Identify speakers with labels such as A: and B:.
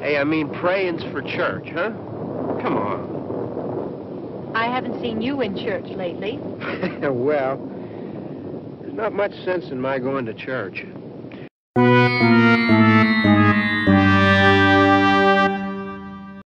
A: Hey, I mean praying's for church, huh? Come on.
B: I haven't seen you in church lately.
A: Well, there's not much sense in my going to church.